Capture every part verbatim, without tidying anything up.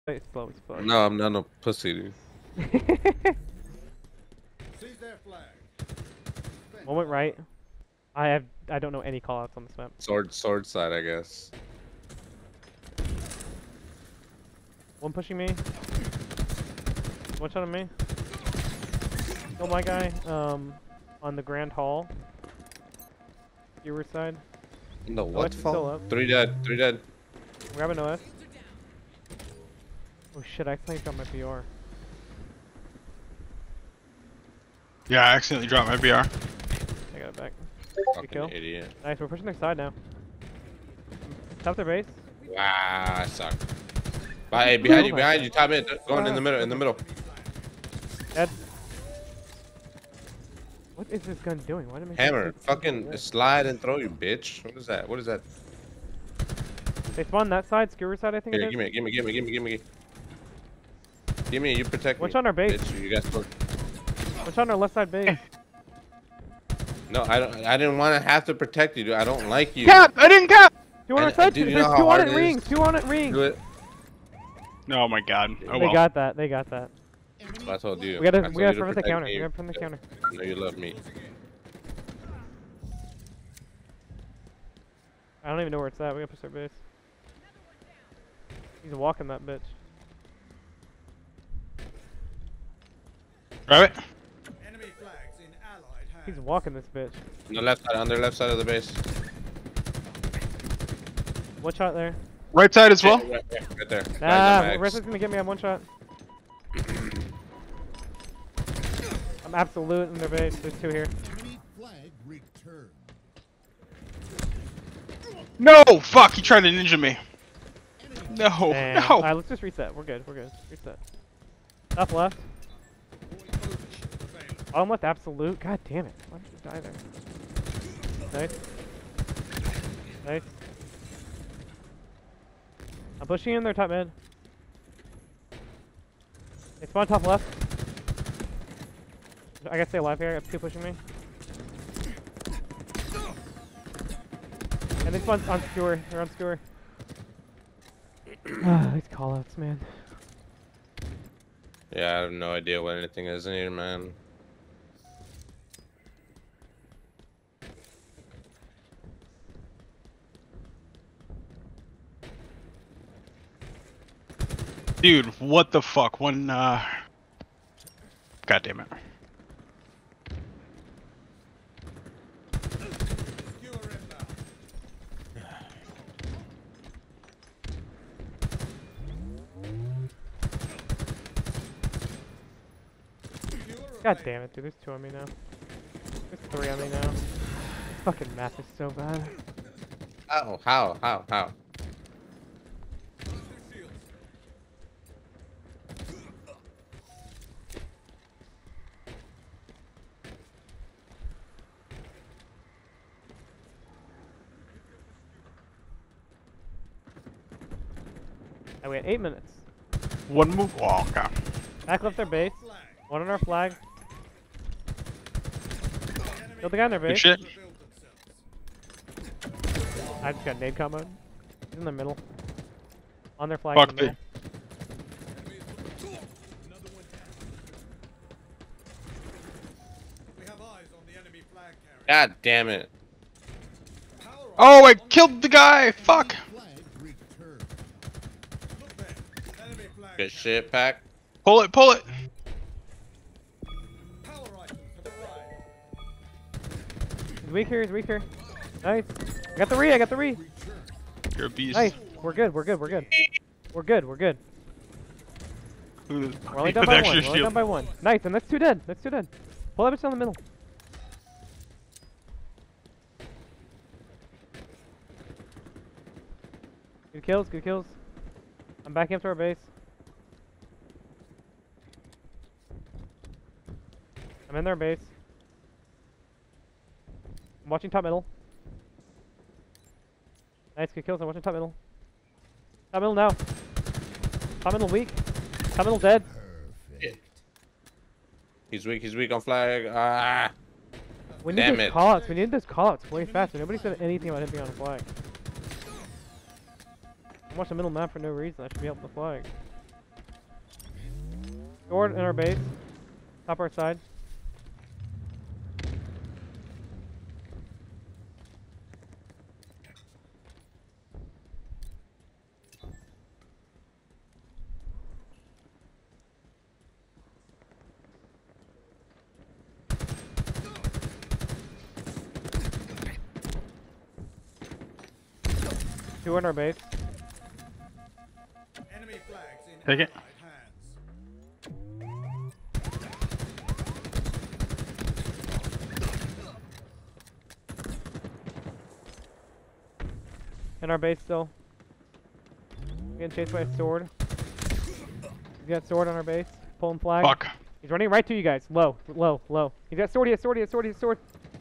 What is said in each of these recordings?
It's slow as fuck. No, I'm not a pussy, dude. Seize their flag. One went right. I have I don't know any callouts on this map. Sword, sword side, I guess. One pushing me. One shot on me. Oh my guy. Um, on the Grand Hall. Your side. No, O S what is still fall? up. Three dead, three dead. I'm grabbing O S. Oh shit! I accidentally dropped my B R. Yeah, I accidentally dropped my B R. I got it back. Fucking kill. idiot. Nice. We're pushing their side now. Top their base. Wow, I suck. Bye, hey, behind you, Oh my behind God. you, top mid, going in the middle, in the middle. Dead. What is this gun doing? Why did it make Hammer, me- fucking slide and throw you, bitch. What is that? What is that? They spawned that side, skewer side, I think. Here, it is. give me, give me, give me, give me, give me. Give me, you protect me. Watch on our base. Bitch, you guys spoke. Watch on our left side base. No, I don't. I didn't want to have to protect you, dude. I don't like you. Cap! I didn't cap! Two on our And, side. dude, you There's know how two on hard it it is? rings. Two on it rings. Do it. Oh my god. Oh They well. got that. They got that. That's what I told you. We gotta I we told gotta you to prevent the protect counter. me. We gotta prevent the counter. I know you love me. I don't even know where it's at. We gotta push our base. He's walking that bitch. Grab it. Enemy flags in allied hands. He's walking this bitch. On the left side, on the left side of the base. One shot there. Right side as well. Right, right, right there. Nah, Guys, I'm Rest X. is gonna get me on one shot. I'm absolute in their base. There's two here. Enemy flag returned. No! Fuck! He tried to ninja me. No! Damn. No! Alright, let's just reset. We're good. We're good. Reset. Top left. Bottom left absolute. God damn it. Why did you die there? Nice. Nice. I'm pushing in their top mid. They spawn top left. I gotta stay alive here. I have two pushing me. And they spawn on skewer. They're on skewer. Ah, these callouts, man. Yeah, I have no idea what anything is in here, man. Dude, what the fuck? One, uh... God damn it. Skewer inbound. God damn it, dude. There's two on me now. There's three on me now. This fucking map is so bad. How? How? How? How? And we had eight minutes. One move. Oh, God. Back left their base. Flag. One on our flag. Kill the guy in their Good base. shit. Rebuild themselves. I just got nade combo. He's in the middle. On their flag. Fuck in the middle. We have eyes on the enemy flag carrier. God damn it. Power up. Oh, I killed the guy! Fuck! Flag returned. Look there. Enemy flag Good carrier. shit, pack. Pull it, pull it! Power rifle to the right. He's weak here. He's weak here. Nice. I got the re. I got the re. You're a beast. Nice. We're good. We're good. We're good. We're good. We're good. Look at this. We're only With done by one. extra We're only shield. done by one. Nice. And that's two dead. That's two dead. Pull that bitch down the middle. Good kills. Good kills. I'm backing up to our base. I'm in their base. I'm watching top middle. Nice, good kills. I'm watching top middle. Top middle now. Top middle weak. Top middle dead. He's weak. He's weak on flag. Ah. We need Damn those it. callouts. We need those callouts way faster. Nobody said anything about him being on a flag. I'm watching the middle map for no reason. I should be helping the flag. Sword in our base. Top our side. Two in our base. Enemy flags in Take it. Allied hands. In our base still. Getting chased by a sword. He's got sword on our base. Pulling flag. Fuck. He's running right to you guys. Low, low, low. He's got sword, he has sword, he has sword, he has sword.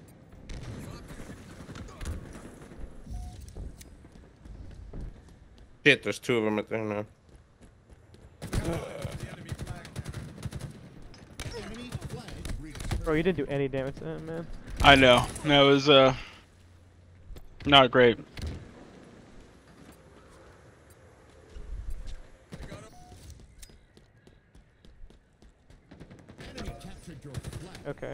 Shit, there's two of them right there now. The enemy flag carrier. Enemy flag returned. Bro, you didn't do any damage to him, man. I know. That was uh not great. Enemy captured your flag. Okay.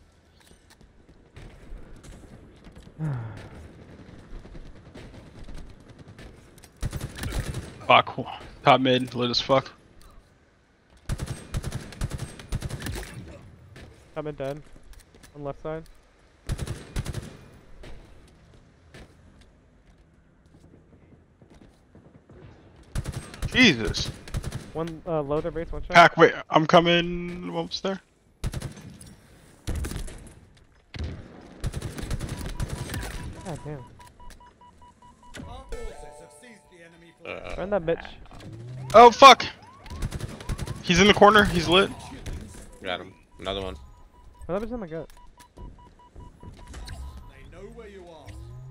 Fuck. Top mid, lit as fuck. I'm in dead. On left side. Jesus. One uh, low their base, one shot. Pack, wait, I'm coming. What's there? God damn. Our forces have seized the enemy flag. Uh, Run that bitch. Oh fuck. He's in the corner. He's lit. got him. Another one. Run that bitch in my gut. They know where you are.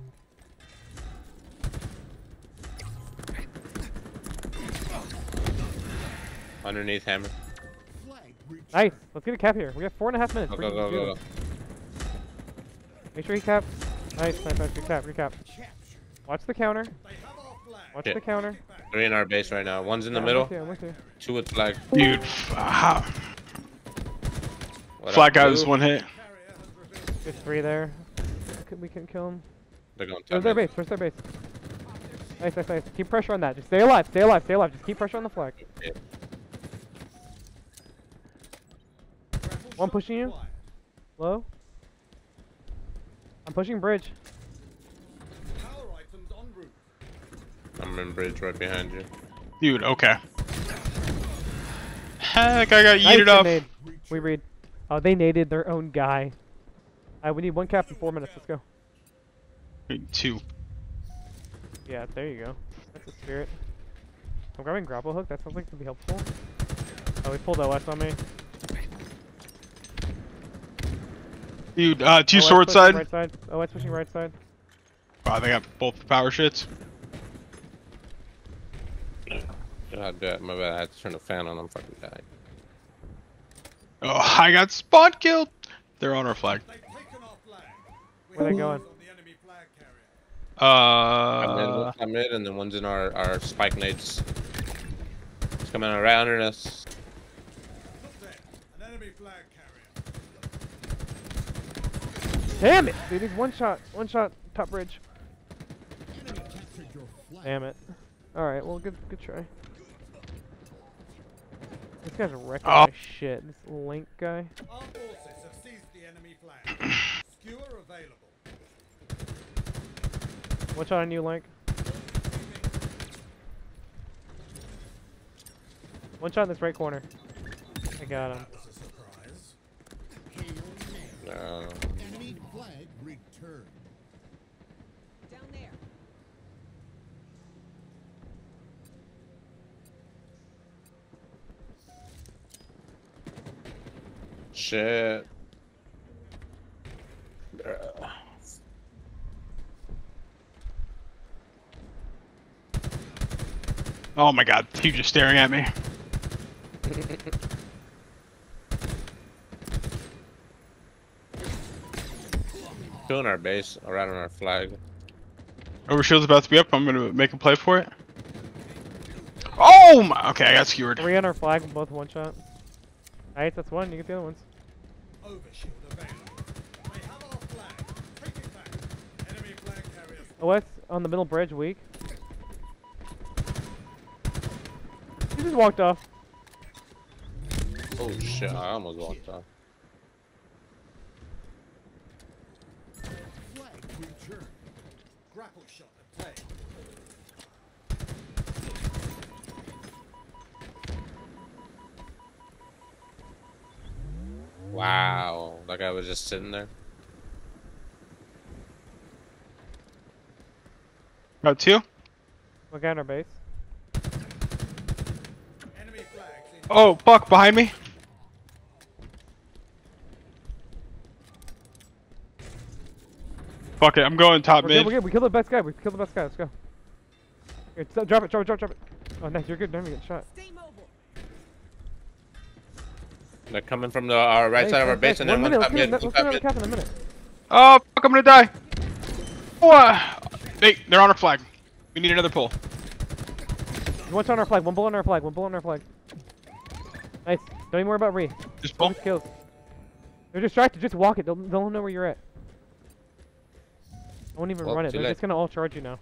Underneath hammer. Flag returned. Nice. Let's get a cap here. We got four and a half minutes. Go, We're go, go, good. go, go. Make sure he caps. Nice, nice, nice. Good cap, good cap. Captured. Watch the counter. They have our flag. Watch Shit. the counter. Three in our base right now. One's in the Yeah, middle. I'm with you, I'm with you. Two with flag. Dude. f- How? What Flag up, guy was blue? one hit. Carrier has revealed. There's three there. Could- We can kill him. They're going Where's top their mid. base? Where's their base? Nice, nice, nice. Keep pressure on that. Just stay alive. Stay alive. Stay alive. Just keep pressure on the flag. Yeah. Grapple One shot pushing you. required. Low. I'm pushing bridge. Power items en route. I'm in bridge right behind you. Dude, okay. Heck, I got Nice, yeeted good off. nade. We read. Oh, they naded their own guy. Alright, we need one cap in four minutes. Let's go. Wait, Two. Yeah, there you go. That's the spirit. I'm grabbing grapple hook. That sounds like it could be helpful. Oh, he pulled O S on me. Dude, uh, two O S sword pushing side. Right side. O S pushing right side. Wow, they got both power shits. God damn, my bad. I had to turn the fan on. I'm fucking dying. Oh, I got spawn killed. They're on our flag. They've taken our flag. We Where they have going? eyes on the enemy flag carrier. I'm in, Uh, I'm in, and then one's in our, our spike nades. It's coming right under us. Look there. An enemy flag carrier. Damn it! Dude, he's one shot. One shot. Top bridge. Enemy captured your flag. Damn it. Alright, well, good good try. This guy's wrecking Oh. my shit. This Link guy. Our forces have seized the enemy flag. Skewer available. One shot on you, Link. One shot in this right corner. I got him. That was a surprise. Hail Mary. No. Enemy flag returned. Down there. Shit. Bruh. oh my god, you just staring at me. Two in our base, right on our flag. Overshield's about to be up. I'm gonna make a play for it. Oh my! Okay, I got skewered. Three on our flag, both one shot. Alright, that's one. You get the other ones. Overshield available. We have our flag. Take it back. Enemy flag carrier. O S on the middle bridge, weak. He just walked off. Oh shit! I almost walked off. Flag return. Grapple shot obtained. Wow, that guy was just sitting there. Got two. Look at our base. Enemy flags in. Oh fuck! Behind me. Fuck it, I'm going top We're mid. good, we're good. We killed the best guy. We killed the best guy. Let's go. Here, stop, drop it, drop it, drop it, drop it. Oh, nice. You're good. Don't even get shot. Stay mobile. They're coming from the our right Nice, side of our nice, base, nice. and then One one minute. top Let's mid, get two another top mid. cap in a minute. Oh fuck! I'm gonna die. What? They they're on our flag. We need another pull. One shot on our flag. One bullet on our flag. One bullet on our flag. Nice. Don't even worry about re. Just pull. Focus kills. They're distracted. Just walk it. They'll, they'll know where you're at. I won't even Well, run it. too They're late. just gonna all charge you now.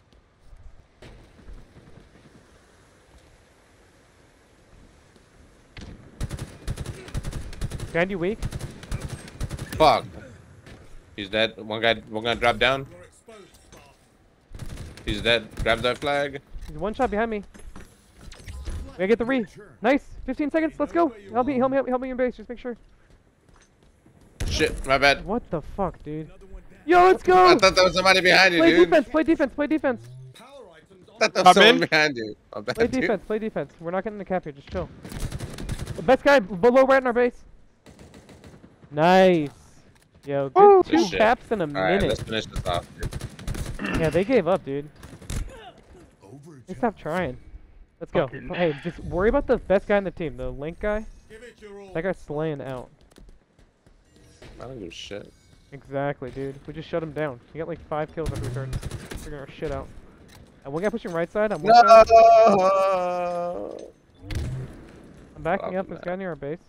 Grand, you weak? Fuck. He's dead. One guy, one guy dropped down. You're exposed, Spartan. He's dead. Grab that flag. He's one shot behind me. We gotta get the re. Nice. fifteen seconds. Let's go. Help me. Help me. Help me in base. Just make sure. Shit, my bad. What the fuck, dude? Another one down. Yo, let's I go. thought there was somebody behind you, Play dude. defense. Play defense. Play defense. Power items I on. thought there was Top someone mid? behind you. My bad, Play dude. defense. Play defense. We're not getting the cap here. Just chill. The best guy below right in our base. Nice. Yo, good Woo. two Good shit. caps in a Alright, let's minute. finish this off, dude. Yeah, they gave up, dude. They Overtime. stopped trying. Let's go. Fucking- Hey, just worry about the best guy in the team, the Link guy. Give it your all. That guy's slaying out. I don't give a shit. Exactly, dude. We just shut him down. He got like five kills after we started figuring our shit out. And one guy pushing right side. I'm one side. No! I'm backing Fuck up. This that. guy near our base.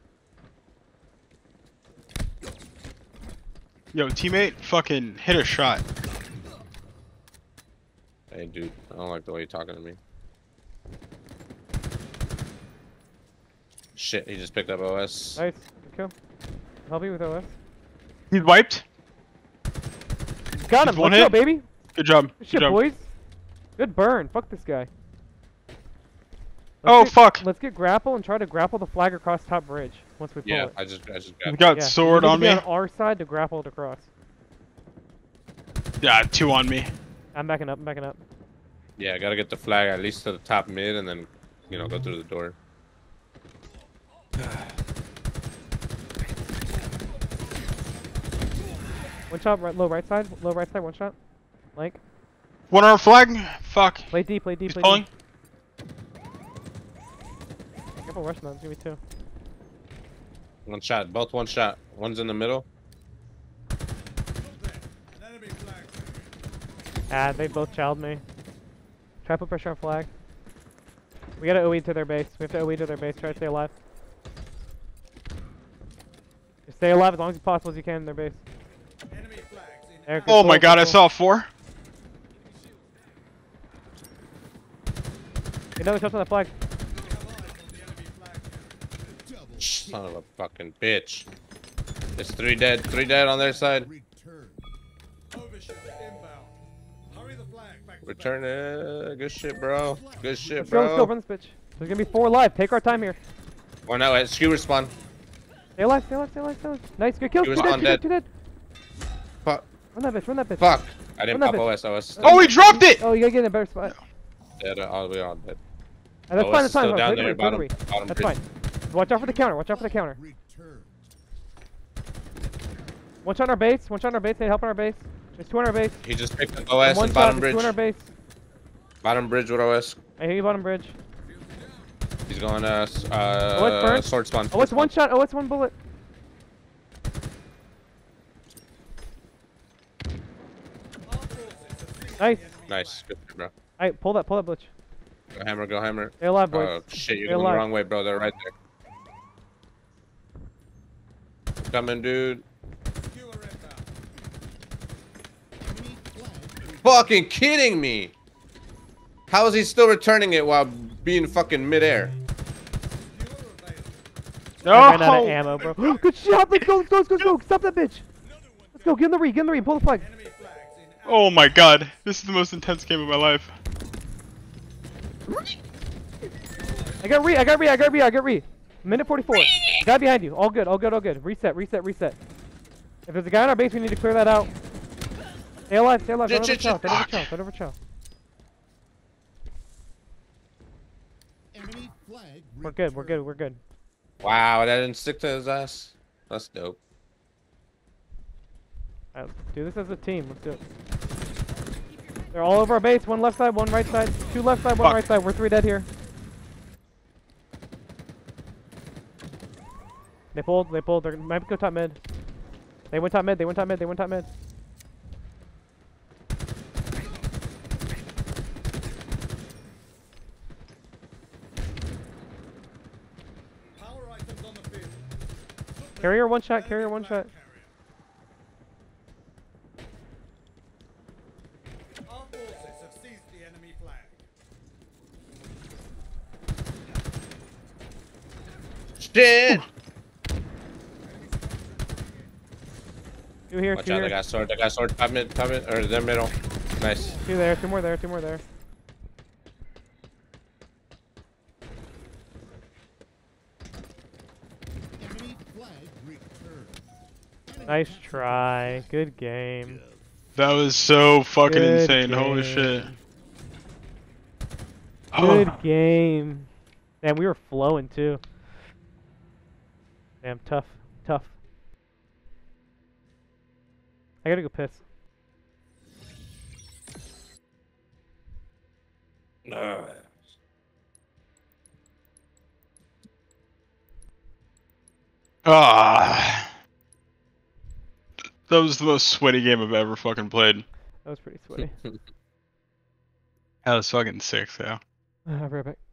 Yo, teammate, fucking hit a shot. Hey, dude. I don't like the way you're talking to me. Shit, he just picked up O S. Nice. Good kill. Help you with O S. He's wiped. Got him. Just one Let's go, hit? baby. Good job. Good Good shit, job. boys. Good burn. Fuck this guy. Let's Oh get- fuck! Let's get grapple and try to grapple the flag across top bridge once we pull Yeah, it. I just, I just We got. got Yeah, sword you need on to be me. on our side to grapple it across. Yeah, two on me. I'm backing up. I'm backing up. Yeah, I gotta get the flag at least to the top mid, and then, you know, go through the door. One shot, right, low right side. Low right side. One shot. Like. One on our flag. Fuck. Play deep. Play deep. He's Play pulling. deep. Careful rushing that. It's gonna be two. One shot, both one shot. One's in the middle. Look there. An enemy flag carrier. Ah, they both chowed me. Try to put pressure on flag. We gotta O E to their base. We have to O E to their base. Try to stay alive. Just stay alive as long as possible as you can in their base. Enemy flags in. There, good Oh pull, my good god, I pull. saw four. Another touch on that flag. We have eyes on the enemy flag carrier. Double Son of a fucking bitch. It's three dead, three dead on their side. return. Overshield inbound. Hurry the flag back to Return it. Good shit, bro. Good shit, Let's go, let's go, bro. run this bitch. There's gonna be four alive. Take our time here. Or no, it's skewer spawn. Stay alive, stay alive, stay alive, stay alive. Nice, good kill. He Two was dead, on two dead, dead. two dead. Fuck. Run that bitch, run that bitch. Fuck. I didn't Run pop that O bitch. S. O S. Oh, he dropped it. Oh, you gotta get in a better spot. Dead. All we all dead. Uh, that's O S fine, is that's fine. still down Wait, there, wait, bottom- wait, wait. bottom That's bridge. fine. Watch out for the counter, watch out for the counter. return. One shot on our base, one shot on our base, need help on our base. There's two on our base. He just picked up O S One and shot, bottom there's two on our bridge. base. Bottom bridge with O S. I hear you bottom bridge. He's going uh, s- Oh, it's uh burned. sword spawn. Oh, it's one shot, oh, it's one bullet. Our forces have seized Nice. the enemy Nice. Good shit, bro. Alright, pull that, pull that glitch. Go hammer, go hammer. Stay alive, boys. Oh shit, you're Stay going the alive. wrong way, bro. They're right there. coming, dude. Skewer inbound. Enemy flag. Fucking kidding me. How is he still returning it while being fucking midair? Skewer available. No! I ran out of ammo, bro. Good shot! Let's go, let's go, let's go, let's go! Stop that bitch! Let's go, get in the re, get in the re, pull the flag. Enemy flags in Oh my god, this is the most intense game of my life. I got re, I got re, I got re, I got re. Minute forty-four. Guy behind you. All good, all good, all good. Reset, reset, reset. If there's a guy on our base, we need to clear that out. Stay alive, stay alive. Don't over chow, don't over chow, don't over chow. Enemy flag. We're good, we're good, we're good. Wow, that didn't stick to his ass. That's dope. Alright, let's do this as a team. Let's do it. They're all over our base. One left side, one right side. Two left side, one Fuck. right side. We're three dead here. They pulled, they pulled. They might go top mid. They went top mid, they went top mid, they went top mid. power items on the field. Carrier one shot, carrier one shot. Our forces have seized the enemy flag. Shit! Two here, Watch two out, here. they got sword, they got sword, top mid, top mid, or their middle. Nice. Two there, two more there, two more there. Enemy flag returned. Enemy Nice captured try. Good game. That was so fucking Good insane, holy game. shit. Good Oh, game. Damn, we were flowing too. Damn, tough, tough. I gotta go piss. Ugh. ah. That was the most sweaty game I've ever fucking played. That was pretty sweaty. That was fucking sick, though. I'll be right back.